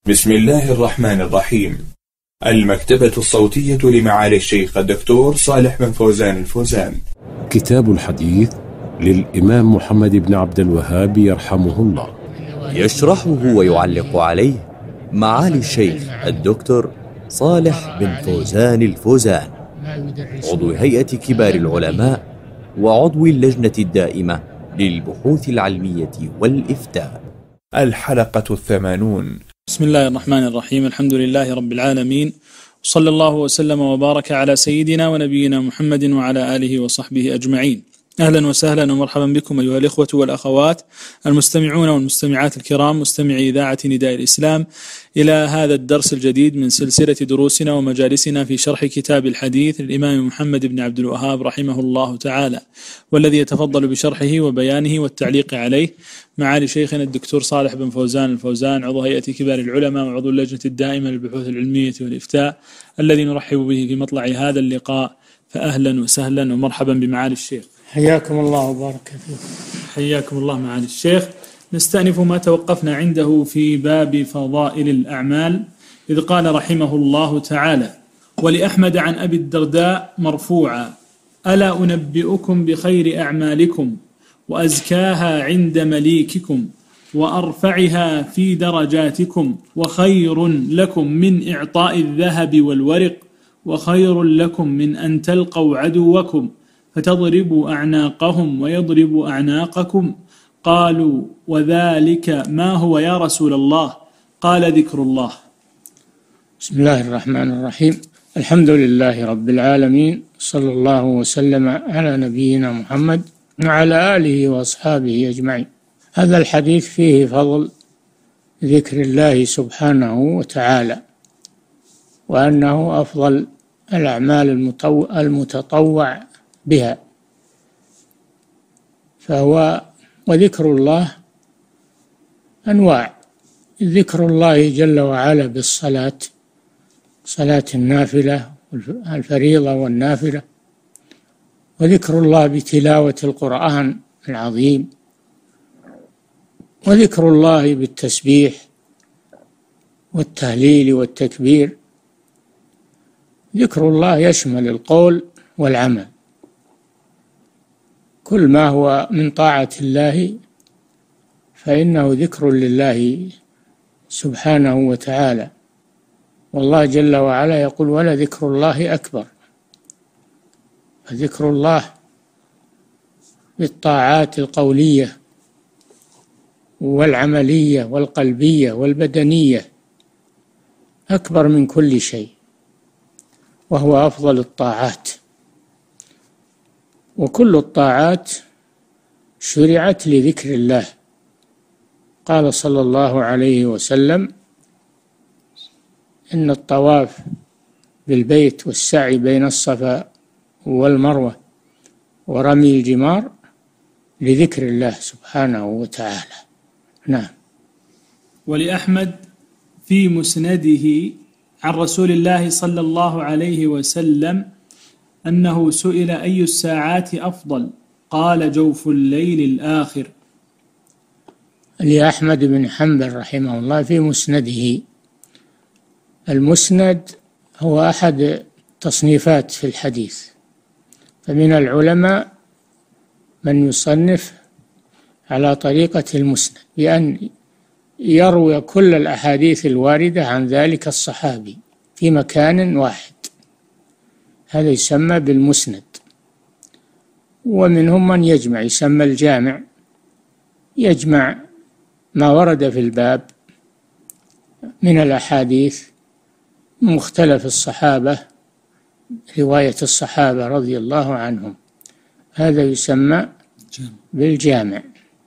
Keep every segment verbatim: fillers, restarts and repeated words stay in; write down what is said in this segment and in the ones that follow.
بسم الله الرحمن الرحيم. المكتبة الصوتية لمعالي الشيخ الدكتور صالح بن فوزان الفوزان. كتاب الحديث للإمام محمد بن عبد الوهاب يرحمه الله، يشرحه ويعلق عليه معالي الشيخ الدكتور صالح بن فوزان الفوزان، عضو هيئة كبار العلماء وعضو اللجنة الدائمة للبحوث العلمية والإفتاء. الحلقة الثمانون. بسم الله الرحمن الرحيم. الحمد لله رب العالمين، وصلى الله وسلم وبارك على سيدنا ونبينا محمد وعلى آله وصحبه أجمعين. أهلا وسهلا ومرحبا بكم أيها الإخوة والأخوات المستمعون والمستمعات الكرام، مستمعي إذاعة نداء الإسلام، إلى هذا الدرس الجديد من سلسلة دروسنا ومجالسنا في شرح كتاب الحديث للإمام محمد بن عبد الوهاب رحمه الله تعالى، والذي يتفضل بشرحه وبيانه والتعليق عليه معالي شيخنا الدكتور صالح بن فوزان الفوزان، عضو هيئة كبار العلماء وعضو اللجنة الدائمة للبحوث العلمية والإفتاء، الذي نرحب به في مطلع هذا اللقاء. فأهلا وسهلا ومرحبا بمعالي الشيخ. حياكم الله وبارك فيكم. حياكم الله معالي الشيخ. نستأنف ما توقفنا عنده في باب فضائل الأعمال، إذ قال رحمه الله تعالى: ولأحمد عن أبي الدرداء مرفوعا: ألا أنبئكم بخير أعمالكم وأزكاها عند مليككم وأرفعها في درجاتكم، وخير لكم من إعطاء الذهب والورق، وخير لكم من أن تلقوا عدوكم فتضربوا أعناقهم ويضربوا أعناقكم. قالوا: وذلك ما هو يا رسول الله؟ قال: ذكر الله. بسم الله الرحمن الرحيم. الحمد لله رب العالمين، صلى الله وسلم على نبينا محمد وعلى آله وأصحابه أجمعين. هذا الحديث فيه فضل ذكر الله سبحانه وتعالى، وأنه أفضل الأعمال المتطوع بها. فهو وذكر الله أنواع: ذكر الله جل وعلا بالصلاة، صلاة النافلة الفريضة والنافلة، وذكر الله بتلاوة القرآن العظيم، وذكر الله بالتسبيح والتهليل والتكبير. ذكر الله يشمل القول والعمل، كل ما هو من طاعة الله فإنه ذكر لله سبحانه وتعالى. والله جل وعلا يقول: ولذكر الله أكبر. فذكر الله بالطاعات القولية والعملية والقلبية والبدنية أكبر من كل شيء، وهو أفضل الطاعات. وكل الطاعات شرعت لذكر الله. قال صلى الله عليه وسلم: إن الطواف بالبيت والسعي بين الصفا والمروة ورمي الجمار لذكر الله سبحانه وتعالى. نعم. ولأحمد في مسنده عن رسول الله صلى الله عليه وسلم أنه سئل: أي الساعات أفضل؟ قال: جوف الليل الآخر. لأحمد بن حنبل رحمه الله في مسنده. المسند هو أحد تصنيفات في الحديث، فمن العلماء من يصنف على طريقة المسند بأن يروي كل الأحاديث الواردة عن ذلك الصحابي في مكان واحد، هذا يسمى بالمسند. ومنهم من يجمع، يسمى الجامع، يجمع ما ورد في الباب من الأحاديث مختلف الصحابة، رواية الصحابة رضي الله عنهم، هذا يسمى بالجامع.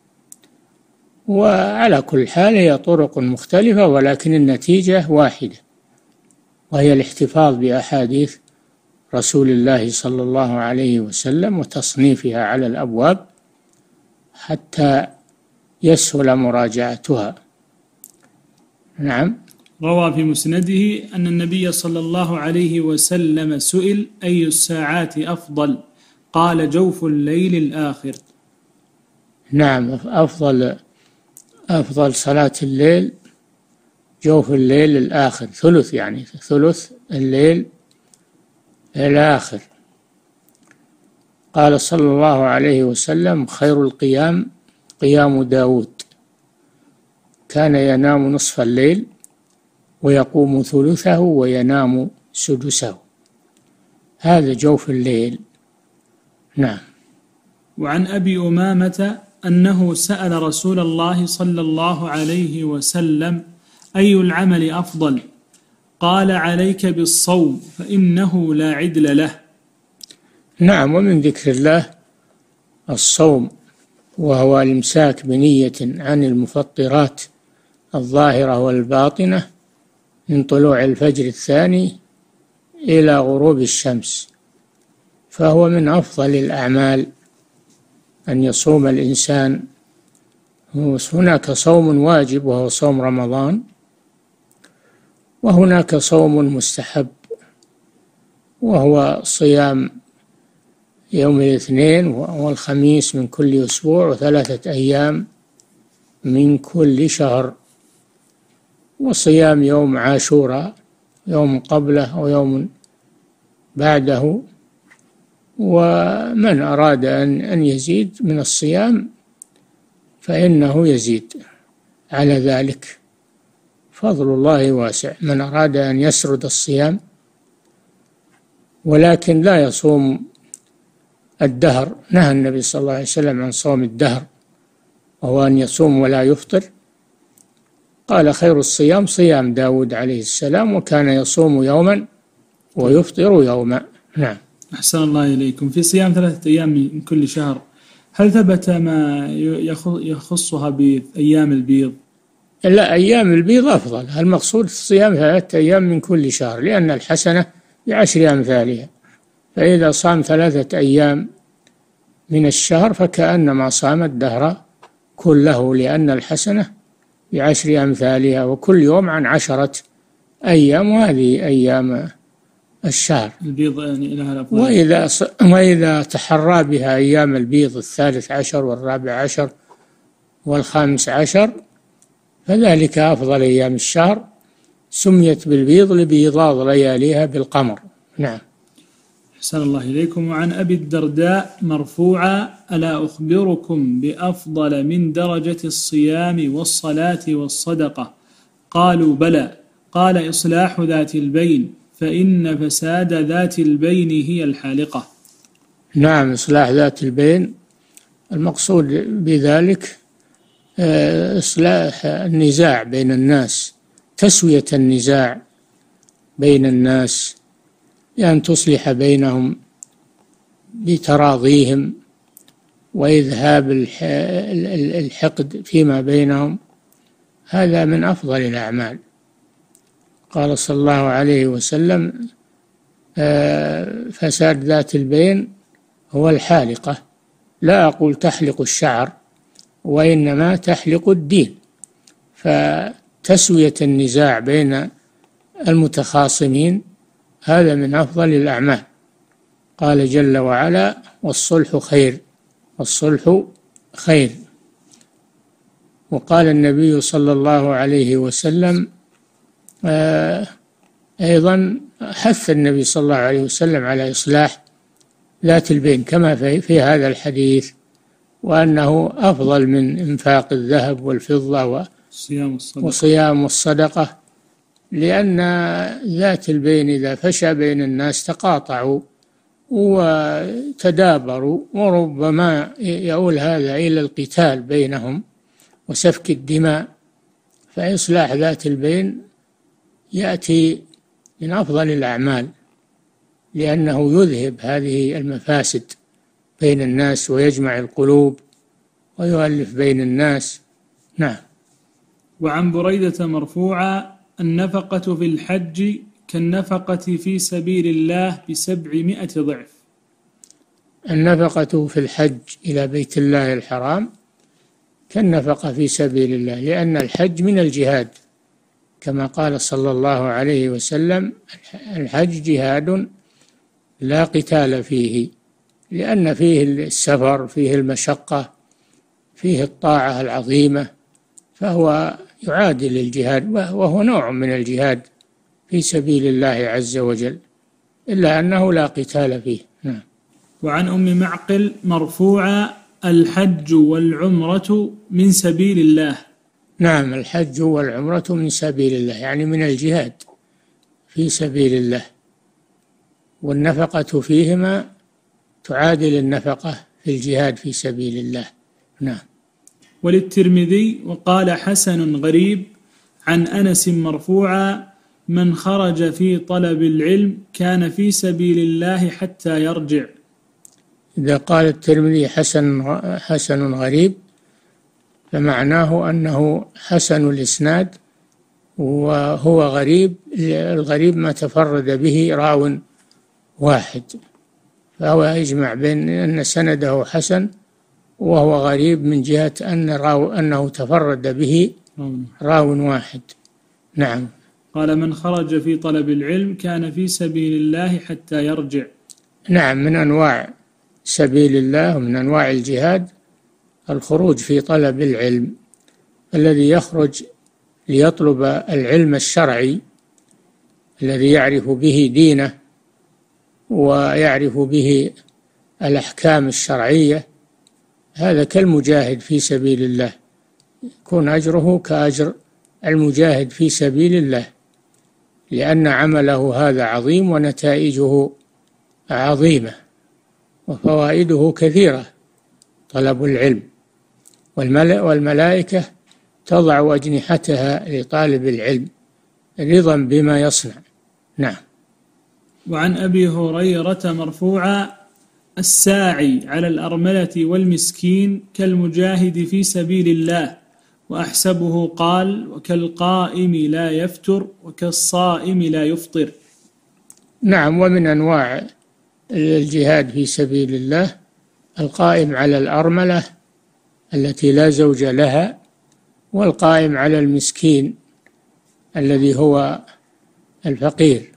وعلى كل حال هي طرق مختلفة، ولكن النتيجة واحدة، وهي الاحتفاظ بأحاديث رسول الله صلى الله عليه وسلم وتصنيفها على الأبواب حتى يسهل مراجعتها. نعم. روى في مسنده أن النبي صلى الله عليه وسلم سئل: أي الساعات أفضل؟ قال: جوف الليل الآخر. نعم. أفضل أفضل صلاة الليل جوف الليل الآخر، ثلث يعني ثلث الليل الآخر. قال صلى الله عليه وسلم: خير القيام قيام داود، كان ينام نصف الليل ويقوم ثلثه وينام سدسه. هذا جوف الليل. نعم. وعن أبي أمامة أنه سأل رسول الله صلى الله عليه وسلم: أي العمل أفضل؟ قال: عليك بالصوم فإنه لا عدل له. نعم. ومن ذكر الله الصوم، وهو الإمساك بنية عن المفطرات الظاهرة والباطنة من طلوع الفجر الثاني إلى غروب الشمس، فهو من أفضل الأعمال أن يصوم الإنسان. هناك صوم واجب وهو صوم رمضان، وهناك صوم مستحب وهو صيام يوم الاثنين والخميس من كل أسبوع وثلاثة أيام من كل شهر، وصيام يوم عاشوراء يوم قبله ويوم بعده. ومن أراد أن أن يزيد من الصيام فإنه يزيد على ذلك، فضل الله واسع. من أراد أن يسرد الصيام ولكن لا يصوم الدهر، نهى النبي صلى الله عليه وسلم عن صوم الدهر وهو أن يصوم ولا يفطر. قال: خير الصيام صيام داود عليه السلام، وكان يصوم يوما ويفطر يوما. نعم. أحسن الله إليكم. في صيام ثلاثة أيام من كل شهر، هل ثبت ما يخصها بأيام البيض؟ لا، أيام البيض أفضل. المقصود صيام ثلاثة أيام من كل شهر، لأن الحسنة بعشر أمثالها، فإذا صام ثلاثة أيام من الشهر فكأنما صام الدهر كله، لأن الحسنة بعشر أمثالها، وكل يوم عن عشرة أيام، وهذه أيام الشهر البيض يعني لها الأفضل. وإذا وإذا تحرى بها أيام البيض الثالث عشر والرابع عشر والخامس عشر فذلك أفضل أيام الشهر، سميت بالبيض لبيضاض لياليها بالقمر. نعم. أحسن الله إليكم. وعن أبي الدرداء مرفوعا: ألا أخبركم بأفضل من درجة الصيام والصلاة والصدقة؟ قالوا: بلى. قال: إصلاح ذات البين، فإن فساد ذات البين هي الحالقة. نعم. إصلاح ذات البين المقصود بذلك إصلاح النزاع بين الناس، تسوية النزاع بين الناس، لأن تصلح بينهم بتراضيهم وإذهاب الحقد فيما بينهم. هذا من أفضل الأعمال. قال صلى الله عليه وسلم: فساد ذات البين هو الحالقة. لا أقول تحلق الشعر، وإنما تحلق الدين. فتسوية النزاع بين المتخاصمين هذا من أفضل الأعمال. قال جل وعلا: والصلح خير، والصلح خير. وقال النبي صلى الله عليه وسلم أيضا، حث النبي صلى الله عليه وسلم على إصلاح ذات البين كما في, في هذا الحديث، وأنه أفضل من إنفاق الذهب والفضة وصيام الصدقة، لأن ذات البين إذا فشى بين الناس تقاطعوا وتدابروا، وربما يؤول هذا إلى القتال بينهم وسفك الدماء. فإصلاح ذات البين يأتي من أفضل الأعمال، لأنه يذهب هذه المفاسد بين الناس ويجمع القلوب ويؤلف بين الناس. نعم. وعن بريدة مرفوعا: النفقة في الحج كالنفقة في سبيل الله بسبعمائة ضعف. النفقة في الحج إلى بيت الله الحرام كالنفقة في سبيل الله، لأن الحج من الجهاد، كما قال صلى الله عليه وسلم: الحج جهاد لا قتال فيه، لأن فيه السفر، فيه المشقة، فيه الطاعة العظيمة، فهو يعادل الجهاد، وهو نوع من الجهاد في سبيل الله عز وجل، إلا أنه لا قتال فيه. نعم. وعن أم معقل مرفوعا: الحج والعمرة من سبيل الله. نعم، الحج والعمرة من سبيل الله، يعني من الجهاد في سبيل الله، والنفقة فيهما تعادل النفقة في الجهاد في سبيل الله. نعم. وللترمذي: وقال حسن غريب عن أنس مرفوعا: من خرج في طلب العلم كان في سبيل الله حتى يرجع. إذا قال الترمذي حسن حسن غريب فمعناه أنه حسن الإسناد، وهو غريب. الغريب ما تفرد به راو واحد، فهو يجمع بين أن سنده حسن وهو غريب من جهة أن راو أنه تفرد به راو واحد. نعم. قال: من خرج في طلب العلم كان في سبيل الله حتى يرجع. نعم، من أنواع سبيل الله ومن أنواع الجهاد الخروج في طلب العلم. الذي يخرج ليطلب العلم الشرعي الذي يعرف به دينه ويعرف به الأحكام الشرعية، هذا كالمجاهد في سبيل الله، يكون أجره كأجر المجاهد في سبيل الله، لأن عمله هذا عظيم ونتائجه عظيمة وفوائده كثيرة. طلب العلم، والملائكة تضع أجنحتها لطالب العلم رضا بما يصنع. نعم. وعن أبي هريرة مرفوعا: الساعي على الأرملة والمسكين كالمجاهد في سبيل الله، وأحسبه قال: وكالقائم لا يفتر وكالصائم لا يفطر. نعم. ومن أنواع الجهاد في سبيل الله القائم على الأرملة التي لا زوج لها، والقائم على المسكين الذي هو الفقير،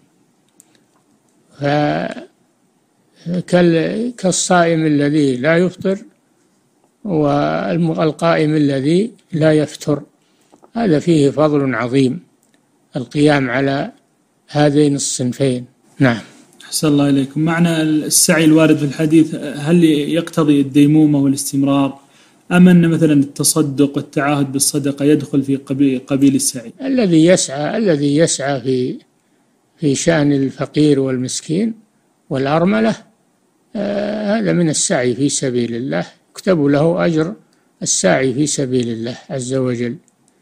كالصائم الذي لا يفطر والقائم الذي لا يفتر. هذا فيه فضل عظيم، القيام على هذين الصنفين. نعم. أحسن الله إليكم. معنى السعي الوارد في الحديث هل يقتضي الديمومة والاستمرار، أم أن مثلا التصدق والتعاهد بالصدقة يدخل في قبيل السعي؟ الذي يسعى الذي يسعى في في شأن الفقير والمسكين والأرملة، آه هذا من السعي في سبيل الله، يكتب له أجر السعي في سبيل الله عز وجل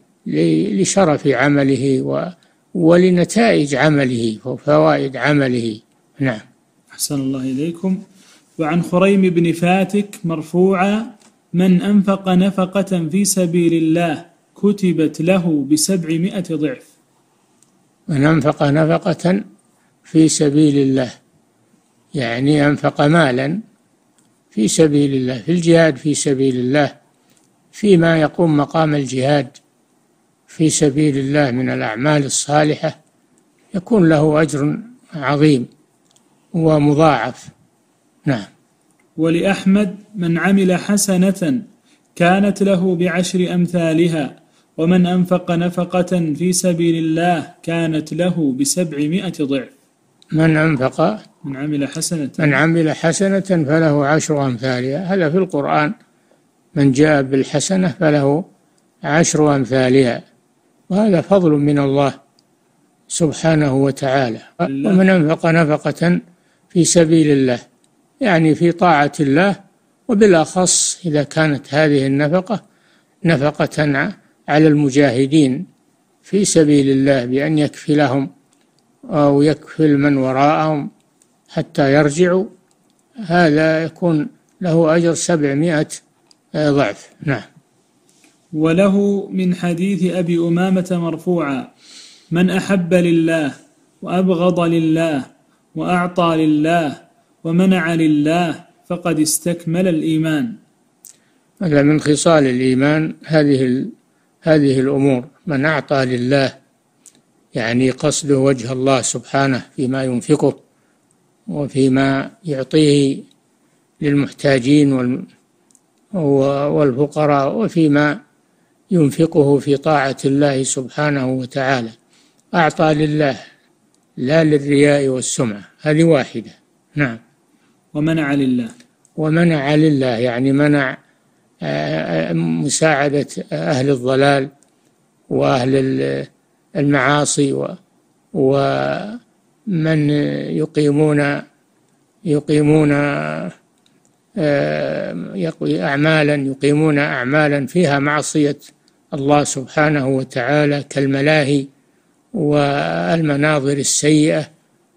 لشرف عمله ولنتائج عمله وفوائد عمله. نعم. أحسن الله إليكم. وعن خريم بن فاتك مرفوعا: من أنفق نفقة في سبيل الله كتبت له بسبعمائة ضعف. من أنفق نفقة في سبيل الله يعني أنفق مالا في سبيل الله، في الجهاد في سبيل الله، فيما يقوم مقام الجهاد في سبيل الله من الأعمال الصالحة، يكون له أجر عظيم ومضاعف. نعم. ولأحمد: من عمل حسنة كانت له بعشر أمثالها، ومن أنفق نفقة في سبيل الله كانت له بسبعمائة ضعف. من أنفق من عمل حسنة من عمل حسنة فله عشر أمثالها، هذا في القرآن، من جاء بالحسنة فله عشر أمثالها، وهذا فضل من الله سبحانه وتعالى. ومن أنفق نفقة في سبيل الله يعني في طاعة الله، وبالأخص إذا كانت هذه النفقة نفقة على المجاهدين في سبيل الله بأن يكفلهم أو يكفل من وراءهم حتى يرجعوا، هذا يكون له أجر سبعمائة ضعف. نعم. وله من حديث أبي أمامة مرفوعا: من أحب لله وأبغض لله وأعطى لله ومنع لله فقد استكمل الإيمان. هذا من خصال الإيمان، هذه هذه الأمور. من أعطى لله يعني قصده وجه الله سبحانه فيما ينفقه وفيما يعطيه للمحتاجين والفقراء، وفيما ينفقه في طاعة الله سبحانه وتعالى، أعطى لله لا للرياء والسمعة، هذه واحدة. نعم. ومنع لله. ومنع لله يعني منع مساعدة أهل الضلال وأهل المعاصي ومن يقيمون يقيمون أعمالا يقيمون أعمالا فيها معصية الله سبحانه وتعالى كالملاهي والمناظر السيئة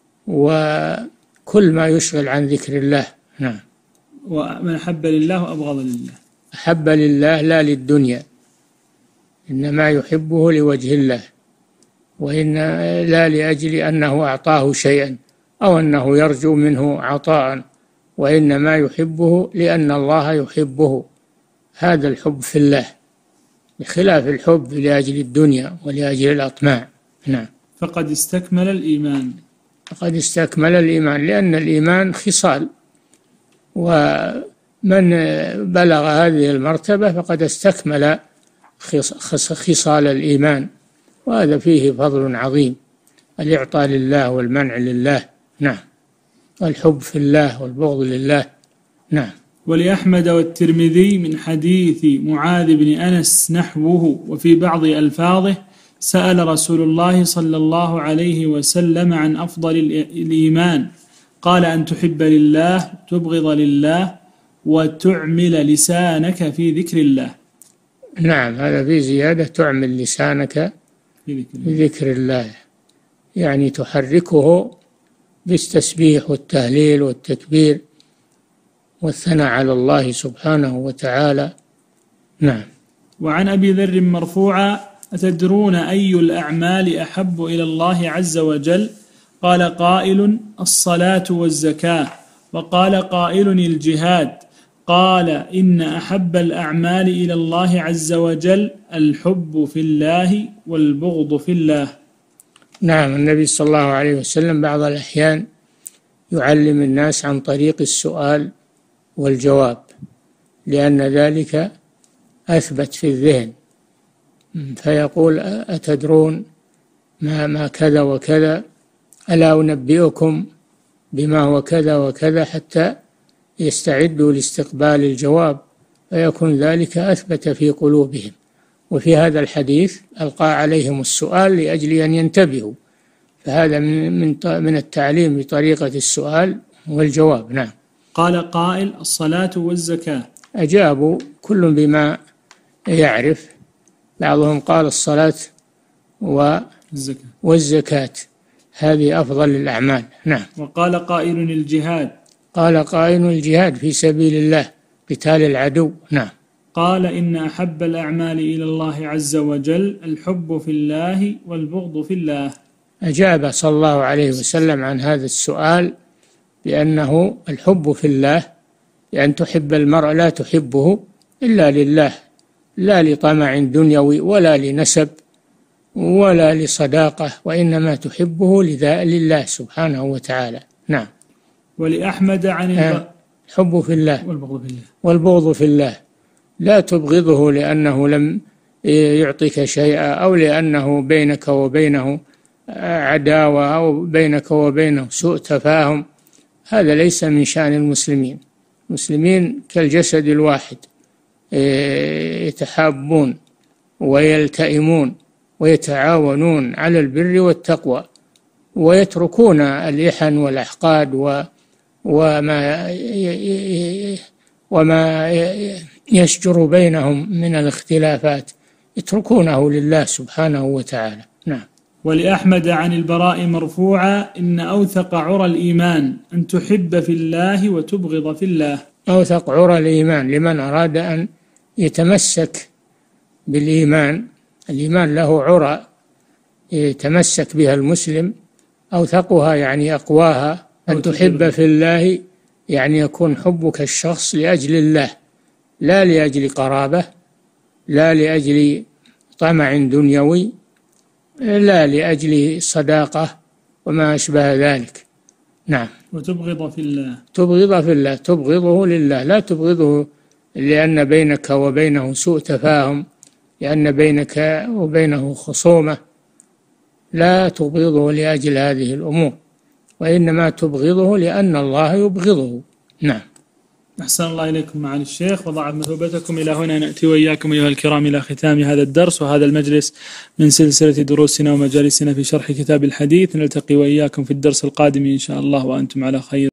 وكل ما يشغل عن ذكر الله. نعم. ومن أحب لله وأبغض لله. أحب لله لا للدنيا، إنما يحبه لوجه الله، وإن لا لأجل أنه أعطاه شيئا أو أنه يرجو منه عطاء، وإنما يحبه لأن الله يحبه. هذا الحب في الله، بخلاف الحب لأجل الدنيا ولأجل الأطماع. نعم. فقد استكمل الإيمان. فقد استكمل الإيمان، لأن الإيمان خصال، ومن بلغ هذه المرتبة فقد استكمل خصال الإيمان، وهذا فيه فضل عظيم، الإعطاء لله والمنع لله. نعم. والحب في الله والبغض لله. نعم. ولأحمد والترمذي من حديث معاذ بن أنس نحوه، وفي بعض ألفاظه سأل رسول الله صلى الله عليه وسلم عن أفضل الإيمان، قال أن تحب لله، تبغض لله، وتعمل لسانك في ذكر الله. نعم، هذا في زيادة، تعمل لسانك في ذكر الله، يعني تحركه بالتسبيح والتهليل والتكبير والثناء على الله سبحانه وتعالى. نعم. وعن أبي ذر مرفوعا: أتدرون أي الأعمال أحب إلى الله عز وجل؟ قال قائل: الصلاة والزكاة. وقال قائل: الجهاد. قال: إن أحب الأعمال إلى الله عز وجل الحب في الله والبغض في الله. نعم. النبي صلى الله عليه وسلم بعض الأحيان يعلم الناس عن طريق السؤال والجواب، لأن ذلك أثبت في الذهن، فيقول: أتدرون ما, ما كذا وكذا، ألا أنبئكم بما هو كذا وكذا، حتى يستعدوا لاستقبال الجواب، فيكون ذلك أثبت في قلوبهم. وفي هذا الحديث ألقى عليهم السؤال لأجل أن ينتبهوا، فهذا من من التعليم بطريقة السؤال والجواب. نعم. قال قائل: الصلاة والزكاة. أجابوا كل بما يعرف، بعضهم قال الصلاة والزكاة, والزكاة هذه أفضل الأعمال. نعم. وقال قائل: الجهاد. قال قائل: الجهاد في سبيل الله، قتال العدو. نعم. قال: إن أحب الأعمال إلى الله عز وجل الحب في الله والبغض في الله. أجاب صلى الله عليه وسلم عن هذا السؤال بأنه الحب في الله، لأن تحب المرء لا تحبه إلا لله، لا لطمع دنيوي ولا لنسب ولا لصداقة، وإنما تحبه لله سبحانه وتعالى. نعم. ولأحمد عن الحب في الله والبغض في الله. والبغض في الله، لا تبغضه لأنه لم يعطيك شيئا، أو لأنه بينك وبينه عداوة، أو بينك وبينه سوء تفاهم. هذا ليس من شأن المسلمين. المسلمين كالجسد الواحد، يتحابون ويلتئمون ويتعاونون على البر والتقوى، ويتركون الإحن والأحقاد وما وما يشجر بينهم من الاختلافات، يتركونه لله سبحانه وتعالى. نعم. ولأحمد عن البراء مرفوعا: إن أوثق عرى الإيمان أن تحب في الله وتبغض في الله. أوثق عرى الإيمان لمن أراد أن يتمسك بالإيمان. الإيمان له عرى يتمسك بها المسلم، أوثقها يعني أقواها. أن تحب في الله يعني يكون حبك الشخص لأجل الله، لا لأجل قرابة، لا لأجل طمع دنيوي، لا لأجل صداقة وما أشبه ذلك. نعم. وتبغض في الله. تبغض في الله، تبغضه لله، لا تبغضه لأن بينك وبينه سوء تفاهم، لأن بينك وبينه خصومة، لا تبغضه لأجل هذه الأمور، وإنما تبغضه لأن الله يبغضه. نعم. أحسن الله إليكم معالي الشيخ، وضعت مثوبتكم. إلى هنا نأتي وإياكم أيها الكرام إلى ختام هذا الدرس وهذا المجلس من سلسلة دروسنا ومجالسنا في شرح كتاب الحديث. نلتقي وإياكم في الدرس القادم إن شاء الله وأنتم على خير.